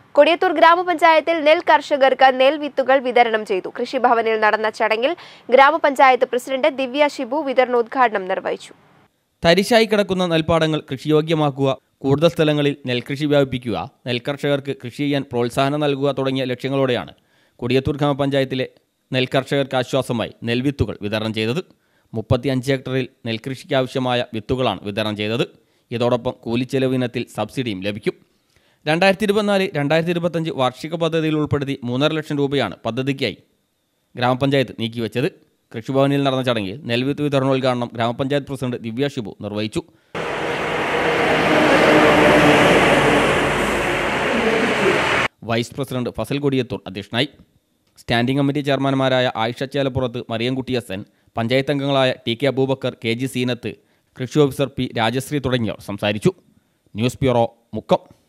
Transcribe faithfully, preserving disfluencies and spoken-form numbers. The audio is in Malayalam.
കൊടിയത്തൂർ ഗ്രാമപഞ്ചായത്തിൽ നെൽ കർഷകർക്ക് നെൽ വിത്തുകൾ വിതരണം ചെയ്തു. കൃഷിഭവനിൽ നടന്ന ചടങ്ങിൽ ഗ്രാമപഞ്ചായത്ത് പ്രസിഡന്റ് ദിവ്യ ഷിബു വിതരണോദ്ഘാടനം നിർവഹിച്ചു. തരിശായി കിടക്കുന്ന നെൽപ്പാടങ്ങൾ കൃഷിയോഗ്യമാക്കുക, കൂടുതൽ സ്ഥലങ്ങളിൽ നെൽകൃഷി വ്യാപിപ്പിക്കുക, നെൽകർഷകർക്ക് കൃഷി ചെയ്യാൻ പ്രോത്സാഹനം നൽകുക തുടങ്ങിയ ലക്ഷ്യങ്ങളോടെയാണ് കൊടിയത്തൂർ ഗ്രാമപഞ്ചായത്തിലെ നെൽകർഷകർക്ക് ആശ്വാസമായി നെൽവിത്തുകൾ വിതരണം ചെയ്തത്. മുപ്പത്തി അഞ്ച് ഹെക്ടറിൽ നെൽകൃഷിക്കാവശ്യമായ വിത്തുകളാണ് വിതരണം ചെയ്തത്. ഇതോടൊപ്പം കൂലിച്ചെലവ് ഇനത്തിൽ സബ്സിഡിയും ലഭിക്കും. രണ്ടായിരത്തി ഇരുപത്തിനാല് രണ്ടായിരത്തി ഇരുപത്തഞ്ച് വാർഷിക പദ്ധതിയിൽ ഉൾപ്പെടുത്തി മൂന്നര ലക്ഷം രൂപയാണ് പദ്ധതിക്കായി ഗ്രാമപഞ്ചായത്ത് നീക്കിവെച്ചത്. കൃഷിഭവനിൽ നടന്ന ചടങ്ങിൽ നെൽവിത്ത് വിതരണോദ്ഘാടനം ഗ്രാമപഞ്ചായത്ത് പ്രസിഡന്റ് ദിവ്യ ഷിബു നിർവഹിച്ചു. വൈസ് പ്രസിഡന്റ് ഫസൽ കൊടിയത്തൂർ അധ്യക്ഷനായി. സ്റ്റാൻഡിംഗ് കമ്മിറ്റി ചെയർമാൻമാരായ ആയിഷ ചേലപ്പുറത്ത്, മറിയംകുട്ടി എസ് എൻ, പഞ്ചായത്ത് അംഗങ്ങളായ T K Abubakar, K G Seenath, കൃഷി ഓഫീസർ പി രാജശ്രീ തുടങ്ങിയവർ സംസാരിച്ചു. News bureau, Mukkam.